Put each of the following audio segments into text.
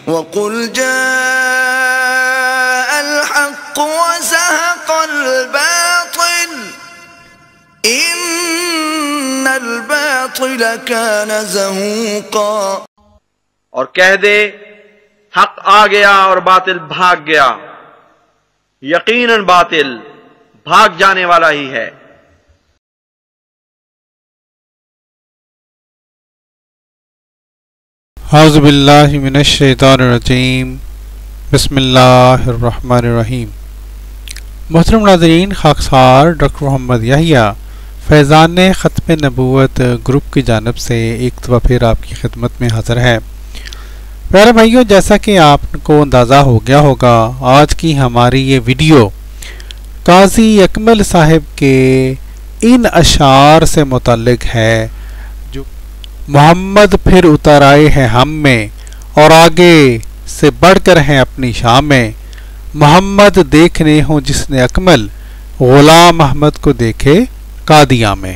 وَقُلْ جَاءَ الْحَقُّ وَزَهَقَ الْبَاطِلُ إِنَّ الْبَاطِلَ كَانَ زَهُوقًا۔ اور کہہ دے حق آ گیا اور باطل بھاگ گیا، یقیناً باطل بھاگ جانے والا ہی ہے۔ اعوذ باللہ من الشیطان الرجیم، بسم اللہ الرحمن الرحیم۔ محترم ناظرین، خاکسار ڈاکٹر محمد یحییٰ فیضان ختم نبوت گروپ کی جانب سے ایک دفعہ پھر آپ کی خدمت میں حاضر ہے۔ پیارے بھائیوں، جیسا کہ آپ کو اندازہ ہو گیا ہوگا، آج کی ہماری یہ ویڈیو قاضی اکمل صاحب کے ان اشعار سے متعلق ہے جو محمد پھر اتر آئے ہیں ہم میں اور آگے سے بڑھ کر ہیں اپنی شام میں، محمد دیکھنے ہوں جس نے اکمل، غلام احمد کو دیکھے قادیاں میں۔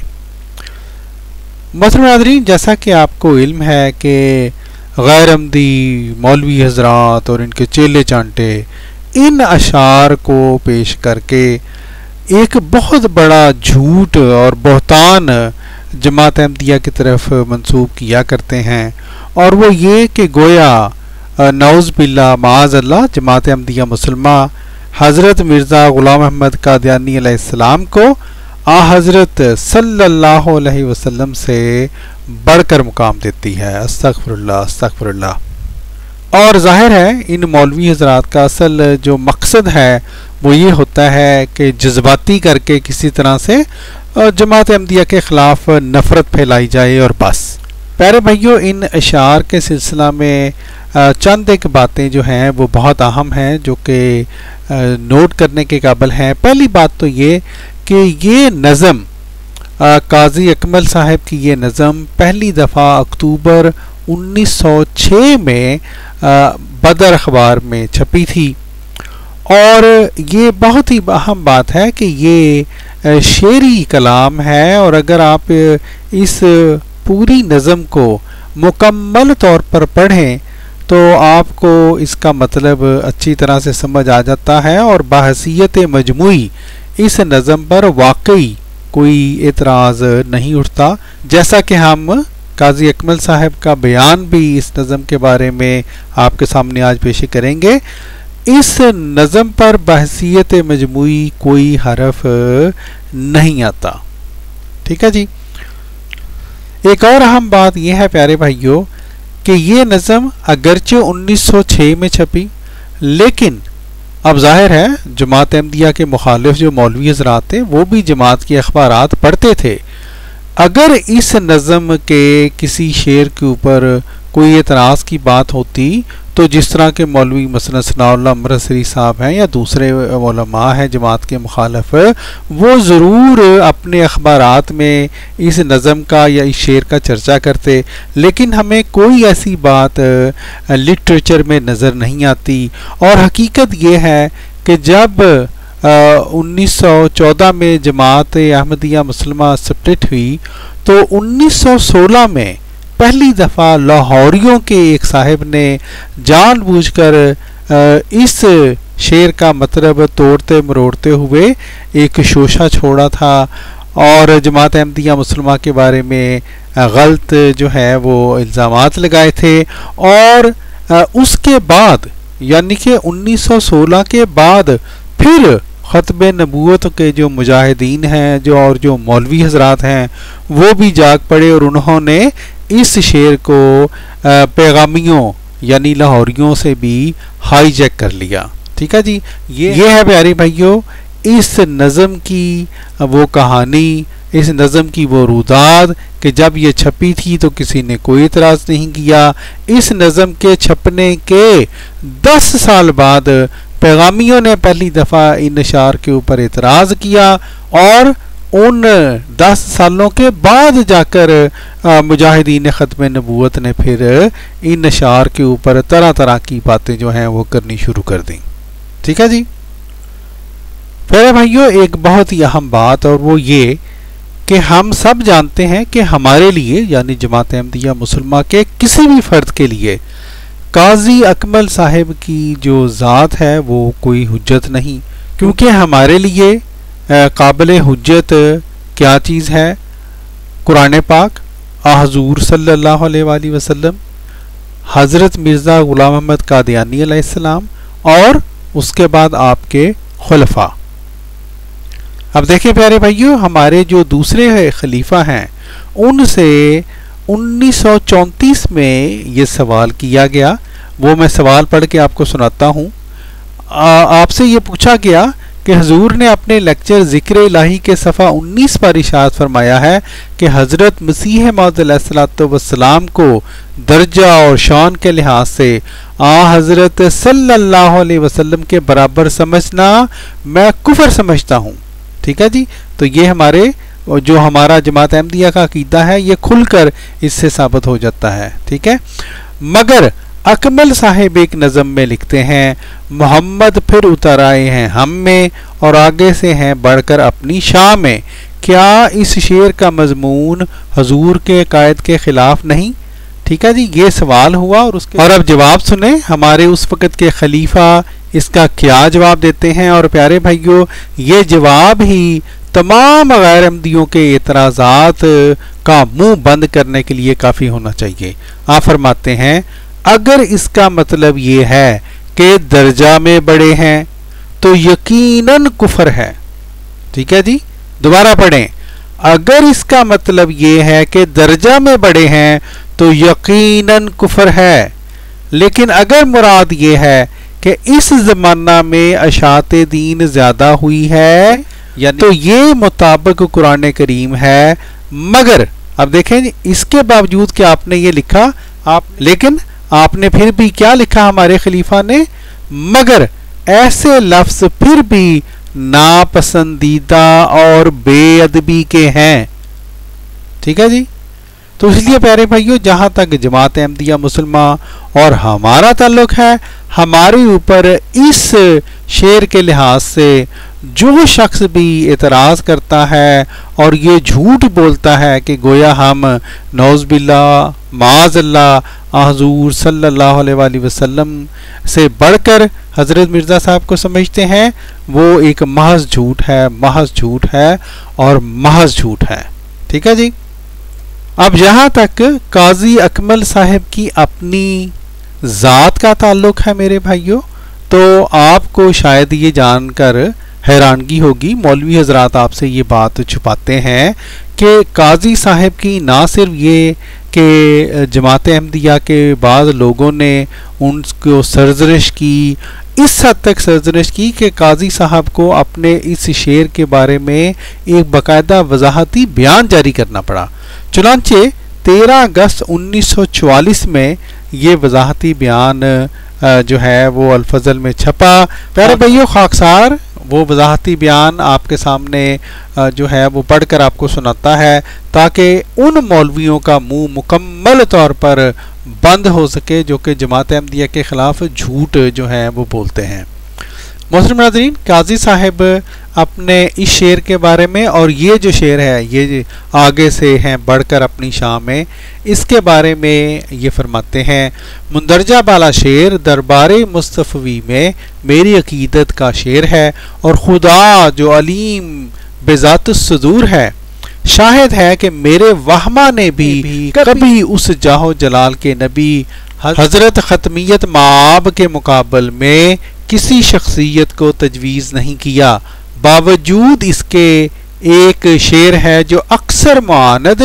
محترم ناظرین، جیسا کہ آپ کو علم ہے کہ غیر عمدی مولوی حضرات اور ان کے چیلے چانٹے ان اشعار کو پیش کر کے ایک بہت بڑا جھوٹ اور بہتان جماعت احمدیہ کی طرف منسوب کیا کرتے ہیں، اور وہ یہ کہ گویا نعوذ باللہ معاذ اللہ جماعت احمدیہ مسلمہ حضرت مرزا غلام احمد قادیانی علیہ السلام کو حضرت صلی اللہ علیہ وسلم سے بڑھ کر مقام دیتی ہے۔ استغفر اللہ استغفر اللہ۔ اور ظاہر ہے ان مولوی حضرات کا اصل جو مقصد ہے وہ یہ ہوتا ہے کہ جذباتی کر کے کسی طرح سے جماعت احمدیہ کے خلاف نفرت پھیلائی جائے اور بس۔ پیارے بھائیوں، ان اشعار کے سلسلہ میں چند ایک باتیں جو ہیں وہ بہت اہم ہیں جو کہ نوٹ کرنے کے قابل ہیں۔ پہلی بات تو یہ کہ یہ نظم قاضی اکمل صاحب کی یہ نظم پہلی دفعہ اکتوبر 1906 میں بدر اخبار میں چھپی تھی، اور یہ بہت ہی اہم بات ہے کہ یہ شعری کلام ہے، اور اگر آپ اس پوری نظم کو مکمل طور پر پڑھیں تو آپ کو اس کا مطلب اچھی طرح سے سمجھ آ جاتا ہے، اور بحیثیت مجموعی اس نظم پر واقعی کوئی اعتراض نہیں اٹھتا، جیسا کہ ہم قاضی اکمل صاحب کا بیان بھی اس نظم کے بارے میں آپ کے سامنے آج پیش کریں گے۔ اس نظم پر بحیثیت مجموعی کوئی حرف نہیں آتا، ٹھیک ہے جی۔ ایک اور اہم بات یہ ہے پیارے بھائیوں کہ یہ نظم اگرچہ 1906 میں چھپی، لیکن اب ظاہر ہے جماعت احمدیہ کے مخالف جو مولوی حضرات تھے وہ بھی جماعت کے اخبارات پڑھتے تھے۔ اگر اس نظم کے کسی شعر کے اوپر کوئی اعتراض کی بات ہوتی تو جس طرح کے مولوی مثلا ثناء اللہ امرتسری صاحب ہیں یا دوسرے علماء ہیں جماعت کے مخالف، وہ ضرور اپنے اخبارات میں اس نظم کا یا اس شعر کا چرچا کرتے، لیکن ہمیں کوئی ایسی بات لٹریچر میں نظر نہیں آتی۔ اور حقیقت یہ ہے کہ جب 1914 میں جماعت احمدیہ مسلمہ سپلٹ ہوئی تو 1916 میں پہلی دفعہ لاہوریوں کے ایک صاحب نے جان بوجھ کر اس شعر کا مطلب توڑتے مروڑتے ہوئے ایک شوشہ چھوڑا تھا، اور جماعت احمدیہ مسلمہ کے بارے میں غلط جو ہے وہ الزامات لگائے تھے، اور اس کے بعد یعنی کہ 1916 کے بعد پھر ختم نبوت کے جو مجاہدین ہیں اور جو مولوی حضرات ہیں وہ بھی جاگ پڑے، اور انہوں نے اس شعر کو پیغامیوں یعنی لاہوریوں سے بھی ہائی جیک کر لیا، ٹھیک ہے جی۔ یہ ہے پیارے بھائیوں اس نظم کی وہ کہانی، اس نظم کی وہ روداد کہ جب یہ چھپی تھی تو کسی نے کوئی اعتراض نہیں کیا۔ اس نظم کے چھپنے کے 10 سال بعد پیغامیوں نے پہلی دفعہ ان اشعار کے اوپر اعتراض کیا، اور ان 10 سالوں کے بعد جا کر مجاہدین ختم نبوت نے پھر ان اشعار کے اوپر طرح طرح کی باتیں جو ہیں وہ کرنی شروع کر دیں، ٹھیک ہے جی۔ پیارے بھائیوں، ایک بہت ہی اہم بات اور وہ یہ کہ ہم سب جانتے ہیں کہ ہمارے لیے یعنی جماعت احمدیہ مسلمہ کے کسی بھی فرد کے لیے قاضی اکمل صاحب کی جو ذات ہے وہ کوئی حجت نہیں، کیونکہ ہمارے لیے قابل حجت کیا چیز ہے؟ قرآن پاک، حضور صلی اللہ علیہ وآلہ وسلم، حضرت مرزا غلام احمد قادیانی علیہ السلام، اور اس کے بعد آپ کے خلفاء۔ اب دیکھیں پیارے بھائیو، ہمارے جو دوسرے خلیفہ ہیں ان سے 1934 میں یہ سوال کیا گیا، وہ میں سوال پڑھ کے آپ کو سناتا ہوں۔ آپ سے یہ پوچھا گیا کہ حضور نے اپنے لیکچر ذکر الہی کے صفحہ 19 پر ارشاد فرمایا ہے کہ حضرت مسیح موعود علیہ السلام کو درجہ اور شان کے لحاظ سے حضرت صلی اللہ علیہ وسلم کے برابر سمجھنا میں کفر سمجھتا ہوں۔ ٹھیک ہے جی، تو یہ جو ہمارا جماعت احمدیہ کا عقیدہ ہے یہ کھل کر اس سے ثابت ہو جاتا ہے۔ ٹھیک ہے، مگر اکمل صاحب ایک نظم میں لکھتے ہیں، محمد پھر اتر آئے ہیں ہم میں اور آگے سے ہیں بڑھ کر اپنی شاہ میں۔ کیا اس شعر کا مضمون حضور کے قائد کے خلاف نہیں؟ ٹھیک ہے جی، یہ سوال ہوا اور اب جواب سنیں ہمارے اس وقت کے خلیفہ اس کا کیا جواب دیتے ہیں۔ اور پیارے بھائیو، یہ جواب ہی تمام غیر احمدیوں کے اعتراضات کا منہ بند کرنے کے لیے کافی ہونا چاہیے۔ آپ فرماتے ہیں، اگر اس کا مطلب یہ ہے کہ درجہ میں بڑے ہیں تو یقیناً کفر ہے۔ ٹھیک ہے جی، دوبارہ پڑھیں، اگر اس کا مطلب یہ ہے کہ درجہ میں بڑے ہیں تو یقیناً کفر ہے، لیکن اگر مراد یہ ہے کہ اس زمانہ میں اشاعت دین زیادہ ہوئی ہے تو یہ مطابق قرآن کریم ہے۔ مگر اب دیکھیں اس کے باوجود کہ آپ نے یہ لکھا، لیکن آپ نے پھر بھی کیا لکھا ہمارے خلیفہ نے؟ مگر ایسے لفظ پھر بھی ناپسندیدہ اور بے ادبی کے ہیں۔ ٹھیک ہے جی، تو اس لیے پیارے بھائیو، جہاں تک جماعت احمدیہ مسلمہ اور ہمارا تعلق ہے، ہمارے اوپر اس شعر کے لحاظ سے جو شخص بھی اعتراض کرتا ہے اور یہ جھوٹ بولتا ہے کہ گویا ہم نعوذ باللہ معاذ اللہ حضور صلی اللہ علیہ وآلہ وسلم سے بڑھ کر حضرت مرزا صاحب کو سمجھتے ہیں، وہ ایک محض جھوٹ ہے، محض جھوٹ ہے اور محض جھوٹ ہے۔ ٹھیک ہے جی، اب جہاں تک قاضی اکمل صاحب کی اپنی ذات کا تعلق ہے میرے بھائیوں، تو آپ کو شاید یہ جان کر حیرانگی ہوگی، مولوی حضرات آپ سے یہ بات چھپاتے ہیں کہ قاضی صاحب کی نہ صرف یہ کہ جماعت احمدیہ کے بعض لوگوں نے ان کو سرزنش کی، اس حد تک سرزنش کی کہ قاضی صاحب کو اپنے اس شعر کے بارے میں ایک باقاعدہ وضاحتی بیان جاری کرنا پڑا۔ چنانچہ 13 اگست 1944 میں یہ وضاحتی بیان جو ہے وہ الفضل میں چھپا۔ پیارے بھائیو، خاکسار وہ وضاحتی بیان آپ کے سامنے جو ہے وہ پڑھ کر آپ کو سناتا ہے تاکہ ان مولویوں کا منہ مکمل طور پر بند ہو سکے جو کہ جماعت احمدیہ کے خلاف جھوٹ جو ہے وہ بولتے ہیں۔ محترم ناظرین، قاضی صاحب اپنے اس شعر کے بارے میں، اور یہ جو شعر ہے یہ آگے سے ہیں بڑھ کر اپنی شان میں، اس کے بارے میں یہ فرماتے ہیں، مندرجہ بالا شعر دربار مصطفی میں میری عقیدت کا شعر ہے، اور خدا جو علیم بذات الصدور ہے شاہد ہے کہ میرے وہمہ نے بھی کبھی اس جاہ و جلال کے نبی حضرت ختمیت مآب کے مقابل میں کسی شخصیت کو تجویز نہیں کیا، باوجود اس کے ایک شعر ہے جو اکثر معاند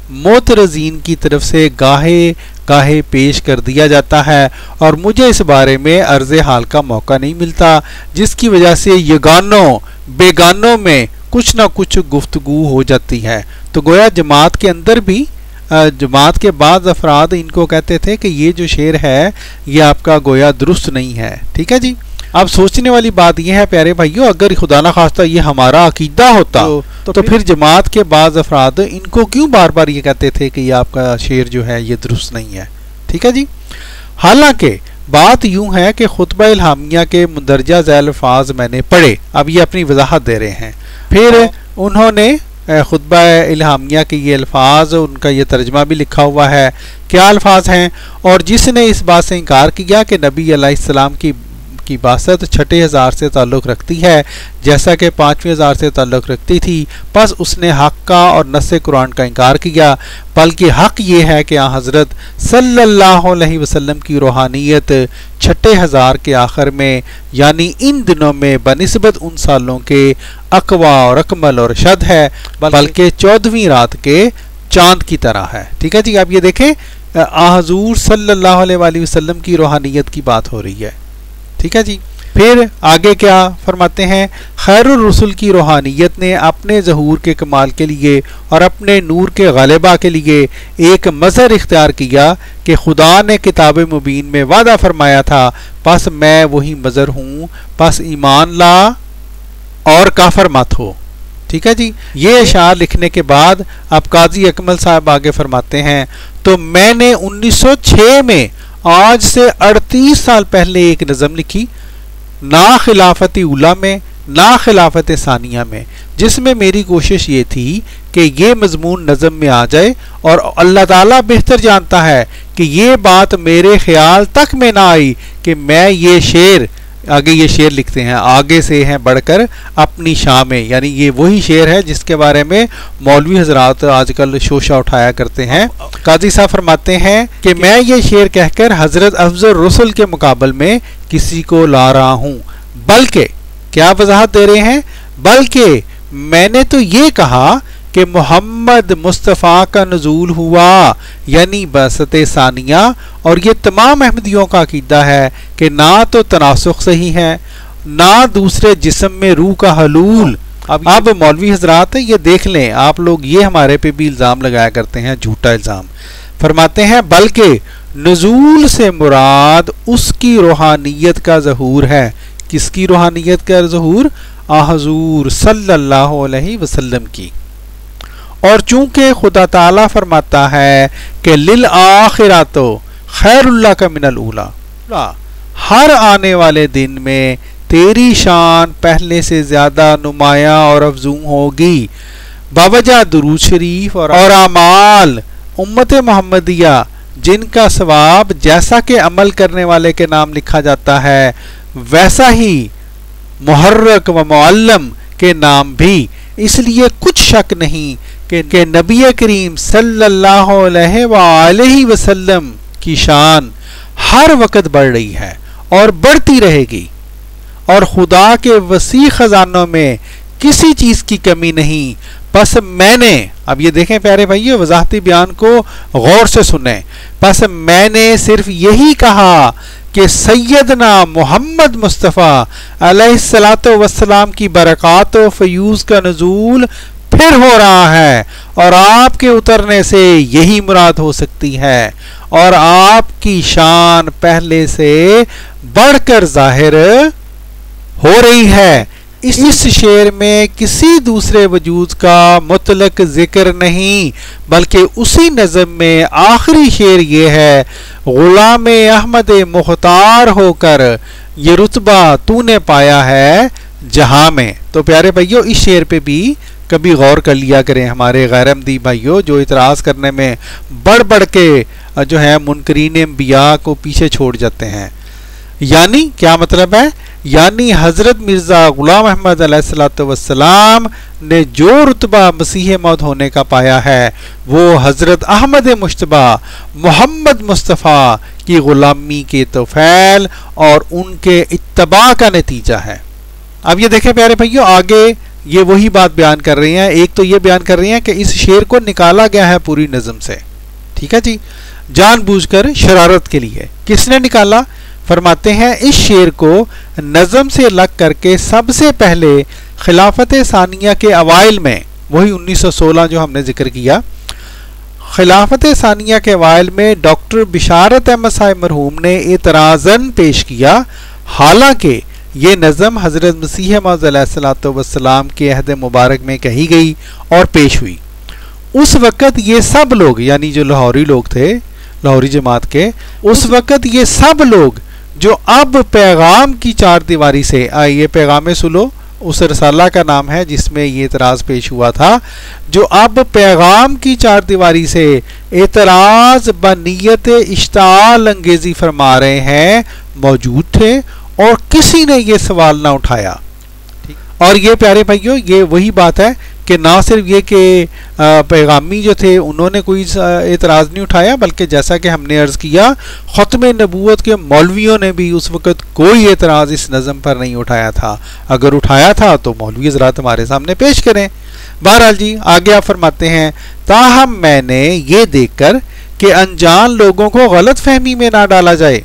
معترضین کی طرف سے گاہے پیش کر دیا جاتا ہے، اور مجھے اس بارے میں عرض حال کا موقع نہیں ملتا، جس کی وجہ سے یگانوں بیگانوں میں کچھ نہ کچھ گفتگو ہو جاتی ہے۔ تو گویا جماعت کے اندر بھی جماعت کے بعض افراد ان کو کہتے تھے کہ یہ جو شعر ہے یہ آپ کا گویا درست نہیں ہے۔ ٹھیک ہے جی، اب سوچنے والی بات یہ ہے پیارے بھائیو، اگر خدا نہ خواستہ یہ ہمارا عقیدہ ہوتا تو پھر جماعت کے بعض افراد ان کو کیوں بار بار یہ کہتے تھے کہ یہ آپ کا شعر جو ہے یہ درست نہیں ہے؟ ٹھیک ہے جی، حالانکہ بات یوں ہے کہ خطبہ الہامیہ کے مندرجہ ذیل الفاظ میں نے پڑھے، اب یہ اپنی وضاحت دے رہے ہیں، پھر انہوں نے خطبہ الہامیہ کے یہ الفاظ، ان کا یہ ترجمہ بھی لکھا ہوا ہے. کیا الفاظ ہیں؟ اور جس نے اس بات سے انکار کیا کہ نبی علیہ السلام کی بعثت 6,000 سے تعلق رکھتی ہے جیسا کہ 5,000 سے تعلق رکھتی تھی، پس اس نے حق کا اور نص قرآن کا انکار کیا. بلکہ حق یہ ہے کہ حضرت صلی اللہ علیہ وسلم کی روحانیت 6,000 کے آخر میں یعنی ان دنوں میں بنسبت ان سالوں کے اقوا اور اکمل اور شد ہے، بلکہ 14ویں رات کے چاند کی طرح ہے. ٹھیک ہے جی، آپ یہ دیکھیں حضور صلی اللہ علیہ وسلم کی روحانیت کی بات ہو رہی ہے. ٹھیک ہے جی. پھر آگے کیا فرماتے ہیں؟ خیر الرسل کی روحانیت نے اپنے ظہور کے کمال کے لیے اور اپنے نور کے غلبہ کے لیے ایک مظہر اختیار کیا کہ خدا نے کتاب مبین میں وعدہ فرمایا تھا، پس میں وہی مظہر ہوں، پس ایمان لا اور کافر مت ہو. ٹھیک ہے جی. یہ اشعار لکھنے کے بعد اب قاضی اکمل صاحب آگے فرماتے ہیں، تو میں نے 1906 میں آج سے 38 سال پہلے ایک نظم لکھی، نا خلافت اولا میں نا خلافت ثانیہ میں، جس میں میری کوشش یہ تھی کہ یہ مضمون نظم میں آ جائے، اور اللہ تعالیٰ بہتر جانتا ہے کہ یہ بات میرے خیال تک میں نہ آئی کہ میں یہ شعر، آگے یہ شعر لکھتے ہیں آگے سے ہیں بڑھ کر اپنی شان میں، یعنی یہ وہی شعر ہے جس کے بارے میں مولوی حضرات آج کل شوشہ اٹھایا کرتے ہیں. قاضی صاحب فرماتے ہیں کہ میں یہ شعر کہہ کر حضرت افضل الرسل کے مقابل میں کسی کو لا رہا ہوں، بلکہ کیا وضاحت دے رہے ہیں؟ بلکہ میں نے تو یہ کہا کہ محمد مصطفیٰ کا نزول ہوا یعنی بعثت ثانیہ، اور یہ تمام احمدیوں کا عقیدہ ہے کہ نہ تو تناسخ صحیح ہے نہ دوسرے جسم میں روح کا حلول. اب مولوی حضرات یہ دیکھ لیں، آپ لوگ یہ ہمارے پہ بھی الزام لگایا کرتے ہیں، جھوٹا الزام. فرماتے ہیں بلکہ نزول سے مراد اس کی روحانیت کا ظہور ہے. کس کی روحانیت کا ظہور؟ حضور صلی اللہ علیہ وسلم کی. اور چونکہ خدا تعالیٰ فرماتا ہے کہ للآخرۃ خیر اللہ کا من الاولی، ہر آنے والے دن میں تیری شان پہلے سے زیادہ نمایاں اور افزوں ہوگی، باوجہ درود شریف اور اعمال امت محمدیہ جن کا ثواب جیسا کہ عمل کرنے والے کے نام لکھا جاتا ہے ویسا ہی محرک و معلم کے نام بھی. اس لیے کچھ شک نہیں کہ نبی کریم صلی اللہ علیہ وآلہ وسلم کی شان ہر وقت بڑھ رہی ہے اور بڑھتی رہے گی، اور خدا کے وسیع خزانوں میں کسی چیز کی کمی نہیں. پس میں نے، اب یہ دیکھیں پیارے بھائیو، وضاحتی بیان کو غور سے سنیں، پس میں نے صرف یہی کہا کہ سیدنا محمد مصطفیٰ علیہ الصلوۃ والسلام کی برکات و فیوز کا نزول پھر ہو رہا ہے، اور آپ کے اترنے سے یہی مراد ہو سکتی ہے، اور آپ کی شان پہلے سے بڑھ کر ظاہر ہو رہی ہے. اس شعر میں کسی دوسرے وجود کا مطلق ذکر نہیں، بلکہ اسی نظم میں آخری شعر یہ ہے، غلام احمد مختار ہو کر یہ رتبہ تو نے پایا ہے جہاں میں. تو پیارے بھائیو اس شعر پہ بھی کبھی غور کر لیا کریں ہمارے غیر احمدی بھائیو، جو اعتراض کرنے میں بڑھ بڑھ کے جو ہے منکرین انبیاء کو پیچھے چھوڑ جاتے ہیں. یعنی کیا مطلب ہے؟ یعنی حضرت مرزا غلام احمد علیہ الصلوۃ والسلام نے جو رتبہ مسیح موعود ہونے کا پایا ہے وہ حضرت احمد مجتبی محمد مصطفیٰ کی غلامی کے طفیل اور ان کے اتباع کا نتیجہ ہے. اب یہ دیکھیں پیارے بھائیو، آگے یہ وہی بات بیان کر رہی ہیں. ایک تو یہ بیان کر رہی ہیں کہ اس شعر کو نکالا گیا ہے پوری نظم سے، ٹھیک ہے جی، جان بوجھ کر شرارت کے لیے. کس نے نکالا؟ فرماتے ہیں اس شعر کو نظم سے الگ کر کے سب سے پہلے خلافت ثانیہ کے اوائل میں، وہی 1916 جو ہم نے ذکر کیا، خلافت ثانیہ کے اوائل میں ڈاکٹر بشارت احمد صاحب مرحوم نے اعتراضاً پیش کیا، حالانکہ یہ نظم حضرت مسیح موعود علیہ الصلوۃ والسلام کے عہد مبارک میں کہی گئی اور پیش ہوئی. اس وقت یہ سب لوگ، یعنی جو لاہوری لوگ تھے، لاہوری جماعت کے، اس وقت یہ سب لوگ جو اب پیغام کی چار دیواری سے، آئیے پیغام سلو اس رسالہ کا نام ہے جس میں یہ اعتراض پیش ہوا تھا، جو اب پیغام کی چار دیواری سے اعتراض بنیت اشتعال انگیزی فرما رہے ہیں، موجود تھے اور کسی نے یہ سوال نہ اٹھایا۔ اور یہ پیارے بھائیوں یہ وہی بات ہے کہ نہ صرف یہ کہ پیغامی جو تھے انہوں نے کوئی اعتراض نہیں اٹھایا، بلکہ جیسا کہ ہم نے عرض کیا ختم نبوت کے مولویوں نے بھی اس وقت کوئی اعتراض اس نظم پر نہیں اٹھایا تھا، اگر اٹھایا تھا تو مولوی حضرات ہمارے سامنے پیش کریں۔ بہرحال جی آگے آپ فرماتے ہیں، تاہم میں نے یہ دیکھ کر کہ انجان لوگوں کو غلط فہمی میں نہ ڈالا جائے،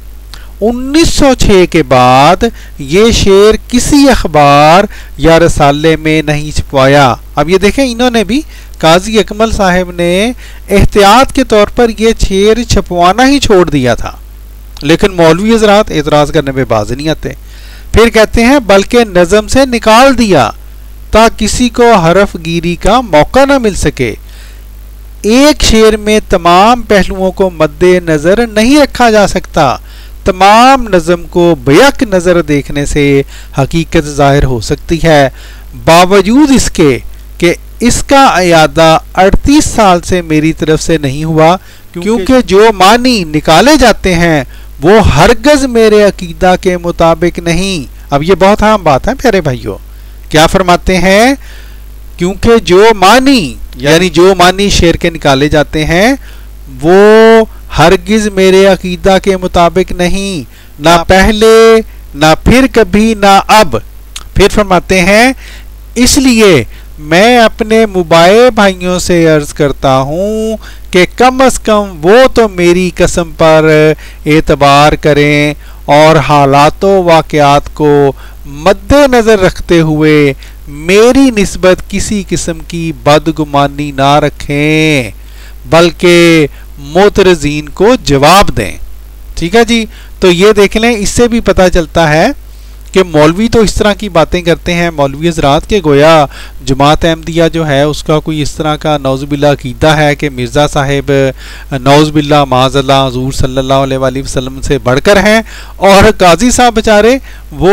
1906 کے بعد یہ شعر کسی اخبار یا رسالے میں نہیں چھپوایا۔ اب یہ دیکھیں انہوں نے بھی قاضی اکمل صاحب نے احتیاط کے طور پر یہ شعر چھپوانا ہی چھوڑ دیا تھا، لیکن مولوی حضرات اعتراض کرنے میں باز نہیں آتے۔ پھر کہتے ہیں بلکہ نظم سے نکال دیا تاکہ کسی کو حرف گیری کا موقع نہ مل سکے۔ ایک شعر میں تمام پہلوؤں کو مد نظر نہیں رکھا جا سکتا، تمام نظم کو بیک نظر دیکھنے سے حقیقت ظاہر ہو سکتی ہے، باوجود اس کے کہ اس کا اعادہ 38 سال سے میری طرف سے نہیں ہوا، کیونکہ جو معنی نکالے جاتے ہیں وہ ہرگز میرے عقیدہ کے مطابق نہیں۔ اب یہ بہت اہم بات ہے پیارے بھائیوں، کیا فرماتے ہیں؟ کیونکہ جو معنی یعنی جو معنی شعر کے نکالے جاتے ہیں وہ ہرگز میرے عقیدہ کے مطابق نہیں، نہ پہلے نہ پھر کبھی نہ اب۔ پھر فرماتے ہیں اس لیے میں اپنے مباح بھائیوں سے عرض کرتا ہوں کہ کم از کم وہ تو میری قسم پر اعتبار کریں اور حالات و واقعات کو مد نظر رکھتے ہوئے میری نسبت کسی قسم کی بدگمانی نہ رکھیں، بلکہ معترضین کو جواب دیں۔ ٹھیک ہے جی، تو یہ دیکھ لیں، اس سے بھی پتہ چلتا ہے کہ مولوی تو اس طرح کی باتیں کرتے ہیں مولوی حضرات کے گویا جماعت احمدیہ جو ہے اس کا کوئی اس طرح کا نعوذ باللہ عقیدہ ہے کہ مرزا صاحب نعوذ باللہ معاذ اللہ حضور صلی اللہ علیہ وآلہ وسلم سے بڑھ کر ہیں، اور قاضی صاحب بیچارے وہ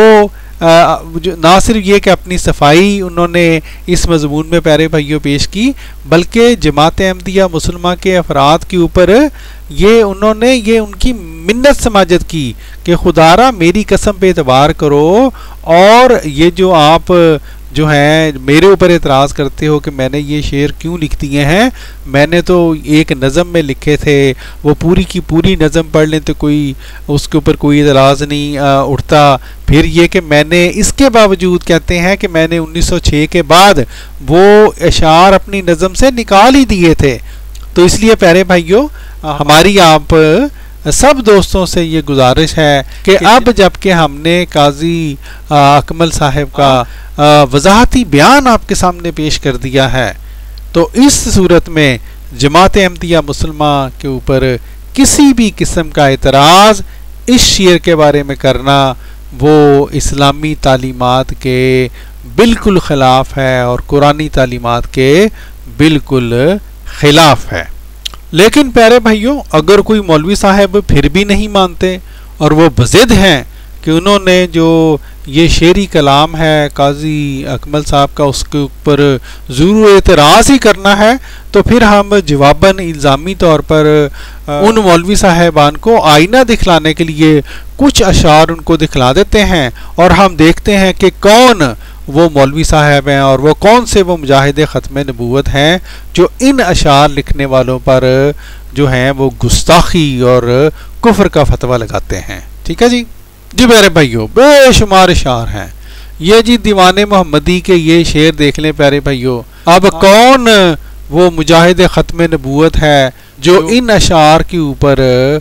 نہ صرف یہ کہ اپنی صفائی انہوں نے اس مضمون میں پیارے بھائیوں پیش کی، بلکہ جماعت احمدیہ مسلمہ کے افراد کے اوپر یہ انہوں نے یہ ان کی منت سماجت کی کہ خدا را میری قسم پہ اعتبار کرو، اور یہ جو آپ جو ہیں میرے اوپر اعتراض کرتے ہو کہ میں نے یہ شعر کیوں لکھ دیے ہیں، میں نے تو ایک نظم میں لکھے تھے، وہ پوری کی پوری نظم پڑھ لیں تو کوئی اس کے اوپر کوئی اعتراض نہیں اٹھتا۔ پھر یہ کہ میں نے اس کے باوجود کہتے ہیں کہ میں نے 1906 کے بعد وہ اشعار اپنی نظم سے نکال ہی دیے تھے۔ تو اس لیے پیارے بھائیوں ہماری آپ سب دوستوں سے یہ گزارش ہے کہ اب جب کہ ہم نے قاضی اکمل صاحب کا وضاحتی بیان آپ کے سامنے پیش کر دیا ہے، تو اس صورت میں جماعت احمدیہ مسلمہ کے اوپر کسی بھی قسم کا اعتراض اس شعر کے بارے میں کرنا وہ اسلامی تعلیمات کے بالکل خلاف ہے اور قرآنی تعلیمات کے بالکل خلاف ہے۔ لیکن پیارے بھائیوں اگر کوئی مولوی صاحب پھر بھی نہیں مانتے اور وہ بضد ہیں کہ انہوں نے جو یہ شعری کلام ہے قاضی اکمل صاحب کا اس کے اوپر ضرور اعتراض ہی کرنا ہے، تو پھر ہم جواباً الزامی طور پر ان مولوی صاحبان کو آئینہ دکھلانے کے لیے کچھ اشعار ان کو دکھلا دیتے ہیں، اور ہم دیکھتے ہیں کہ کون وہ مولوی صاحب ہیں اور وہ کون سے وہ مجاہد ختم نبوت ہیں جو ان اشعار لکھنے والوں پر جو ہیں وہ گستاخی اور کفر کا فتویٰ لگاتے ہیں۔ ٹھیک ہے جی میرے بھائیوں بے شمار اشعار ہیں یہ جی، دیوان محمدی کے یہ شعر دیکھ لیں پیارے بھائیوں۔ اب کون وہ مجاہد ختم نبوت ہے جو ان اشعار کے اوپر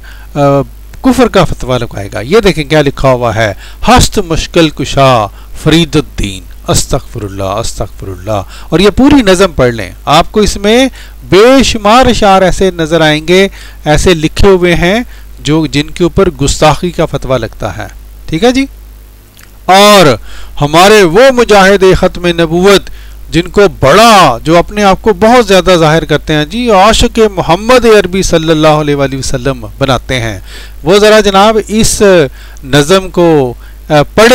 کفر کا فتویٰ لگائے گا؟ یہ دیکھیں کیا لکھا ہوا ہے، ہست مشکل کشا فرید الدین استغفر اللہ استغفر اللہ، اور یہ پوری نظم پڑھ لیں، آپ کو اس میں بے شمار اشعار ایسے نظر آئیں گے، ایسے لکھے ہوئے ہیں جو جن کے اوپر گستاخی کا فتویٰ لگتا ہے۔ ٹھیک ہے جی، اور ہمارے وہ مجاہد ختم نبوت جن کو بڑا جو اپنے آپ کو بہت زیادہ ظاہر کرتے ہیں جی عاشق محمد عربی صلی اللہ علیہ وآلہ وسلم بناتے ہیں، وہ ذرا جناب اس نظم کو پڑھیں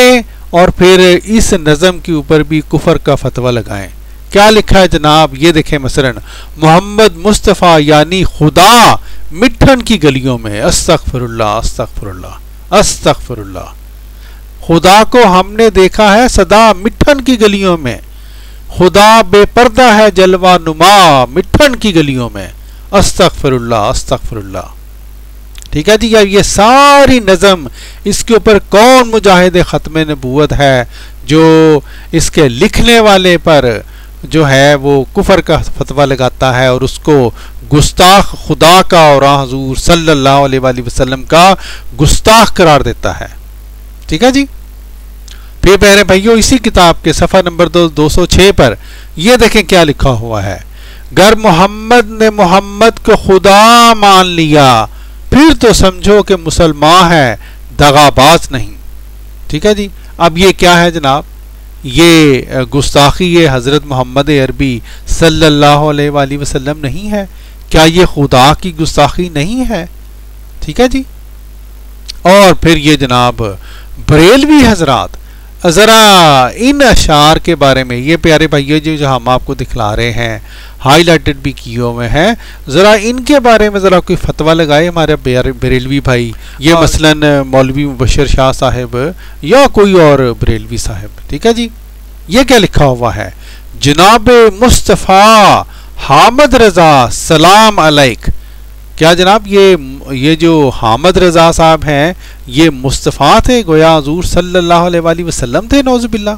اور پھر اس نظم کے اوپر بھی کفر کا فتویٰ لگائیں. کیا لکھا ہے جناب؟ یہ دیکھیں مثلا محمد مصطفیٰ یعنی خدا مٹھن کی گلیوں میں. استغفر اللہ استغفر اللہ استغفر اللہ. خدا کو ہم نے دیکھا ہے سدا مٹھن کی گلیوں میں. خدا بے پردہ ہے جلوہ نما مٹھن کی گلیوں میں. استغفر اللہ استغفر اللہ. ٹھیک ہے جی. یہ ساری نظم اس کے اوپر کون مجاہد ختم نبوت ہے جو اس کے لکھنے والے پر جو ہے وہ کفر کا فتویٰ لگاتا ہے اور اس کو گستاخ خدا کا اور حضور صلی اللہ علیہ وآلہ وسلم کا گستاخ قرار دیتا ہے. ٹھیک ہے جی. پھر پیارے بھائیو اسی کتاب کے صفحہ نمبر 206 پر یہ دیکھیں کیا لکھا ہوا ہے. گر محمد نے محمد کو خدا مان لیا پھر تو سمجھو کہ مسلمان ہے دغاباز نہیں. ٹھیک ہے جی. اب یہ کیا ہے جناب؟ یہ گستاخی حضرت محمد عربی صلی اللہ علیہ وآلہ وسلم نہیں ہے؟ کیا یہ خدا کی گستاخی نہیں ہے؟ ٹھیک ہے جی. اور پھر یہ جناب بریلوی حضرات ذرا ان اشعار کے بارے میں، یہ پیارے بھائیو جو ہم آپ کو دکھلا رہے ہیں ہائی لائٹڈ بھی کیے ہوئے ہیں، ذرا ان کے بارے میں ذرا کوئی فتویٰ لگائے ہمارے بریلوی بھائی. یہ مثلا مولوی مبشر شاہ صاحب یا کوئی اور بریلوی صاحب. ٹھیک ہے جی. یہ کیا لکھا ہوا ہے؟ جناب مصطفیٰ حامد رضا سلام علیک. کیا جناب یہ جو حامد رضا صاحب ہیں یہ مصطفیٰ تھے؟ گویا حضور صلی اللہ علیہ وآلہ وسلم تھے نعوذ باللہ.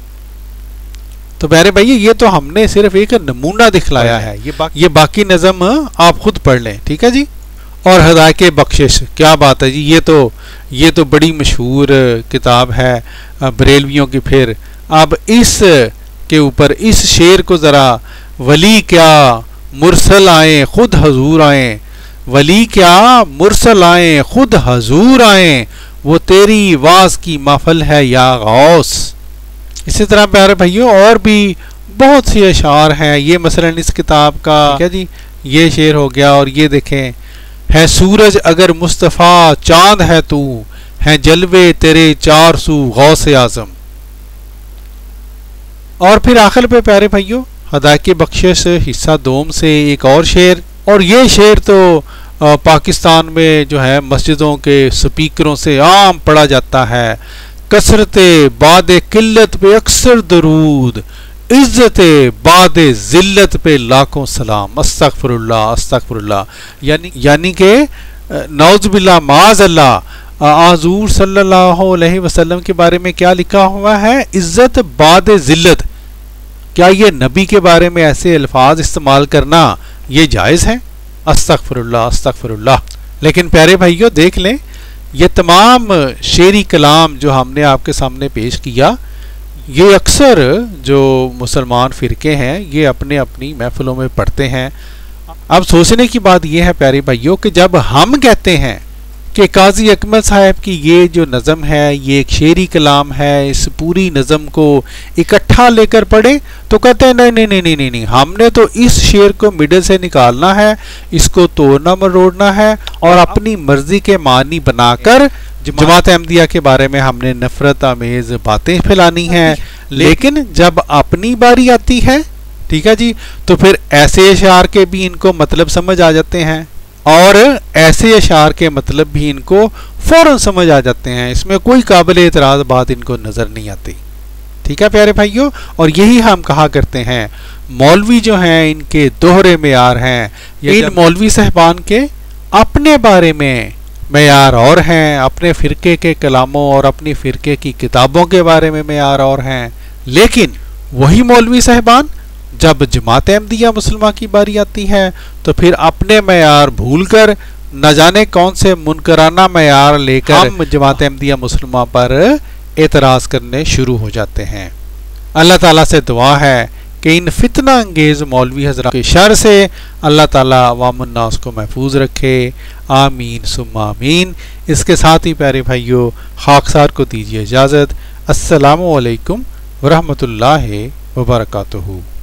تو پیارے بھائی یہ تو ہم نے صرف ایک نمونہ دکھلایا ہے، یہ باقی نظم آپ خود پڑھ لیں. ٹھیک ہے جی. اور ہدایت بخشش کیا بات ہے جی. یہ تو بڑی مشہور کتاب ہے بریلویوں کی. پھر اب اس کے اوپر اس شعر کو ذرا ولی کیا مرسل آئیں خود حضور آئیں، ولی کیا مرسل آئیں خود حضور آئیں، وہ تیری واز کی محفل ہے یا غوث. اسی طرح پیارے بھائیوں اور بھی بہت سی اشعار ہیں. یہ مثلا اس کتاب کا کیا جی یہ شعر ہو گیا. اور یہ دیکھیں ہے سورج اگر مصطفیٰ چاند ہے تو ہے جلوے تیرے چار سو غوث اعظم. اور پھر آخر پہ پیارے بھائیوں ہدایت بخشش حصہ دوم سے ایک اور شعر. اور یہ شعر تو پاکستان میں جو ہے مسجدوں کے سپیکروں سے عام پڑھا جاتا ہے. کثرت بعد قلت پہ اکثر درود، عزت بعد ذلت پہ لاکھوں سلام. استغفر اللہ استغفر اللہ. یعنی کہ نعوذ باللہ معاذ اللہ حضور صلی اللہ علیہ وسلم کے بارے میں کیا لکھا ہوا ہے؟ عزت بعد ذلت. کیا یہ نبی کے بارے میں ایسے الفاظ استعمال کرنا یہ جائز ہے؟ استغفر اللہ استغفر اللہ. لیکن پیارے بھائیو دیکھ لیں یہ تمام شعری کلام جو ہم نے آپ کے سامنے پیش کیا یہ اکثر جو مسلمان فرقے ہیں یہ اپنے اپنی محفلوں میں پڑھتے ہیں. اب سوچنے کی بات یہ ہے پیارے بھائیو کہ جب ہم کہتے ہیں کہ قاضی اکمل صاحب کی یہ جو نظم ہے یہ ایک شعری کلام ہے، اس پوری نظم کو اکٹھا لے کر پڑھیں، تو کہتے ہیں نہیں ہم نے تو اس شعر کو مڈل سے نکالنا ہے، اس کو توڑنا مروڑنا ہے اور اپنی مرضی کے معنی بنا کر جماعت احمدیہ کے بارے میں ہم نے نفرت آمیز باتیں پھیلانی ہیں. لیکن جب اپنی باری آتی ہے ٹھیک ہے جی تو پھر ایسے اشعار کے بھی ان کو مطلب سمجھ آ جاتے ہیں اور ایسے اشعار کے مطلب بھی ان کو فوراً سمجھ آ جاتے ہیں. اس میں کوئی قابل اعتراض بات ان کو نظر نہیں آتی. ٹھیک ہے پیارے بھائیوں. اور یہی ہم کہا کرتے ہیں مولوی جو ہیں ان کے دوہرے معیار ہیں. ان مولوی صاحبان کے اپنے بارے میں معیار اور ہیں، اپنے فرقے کے کلاموں اور اپنی فرقے کی کتابوں کے بارے میں معیار اور ہیں. لیکن وہی مولوی صاحبان جب جماعت احمدیہ مسلمہ کی باری آتی ہے تو پھر اپنے معیار بھول کر نہ جانے کون سے منکرانہ معیار لے کر ہم جماعت احمدیہ مسلمہ پر اعتراض کرنے شروع ہو جاتے ہیں. اللہ تعالیٰ سے دعا ہے کہ ان فتنہ انگیز مولوی حضرات کے شر سے اللہ تعالیٰ عوام الناس کو محفوظ رکھے. آمین ثم آمین. اس کے ساتھ ہی پیارے بھائیو خاکسار کو دیجیے اجازت. السلام علیکم ورحمۃ اللہ وبرکاتہ.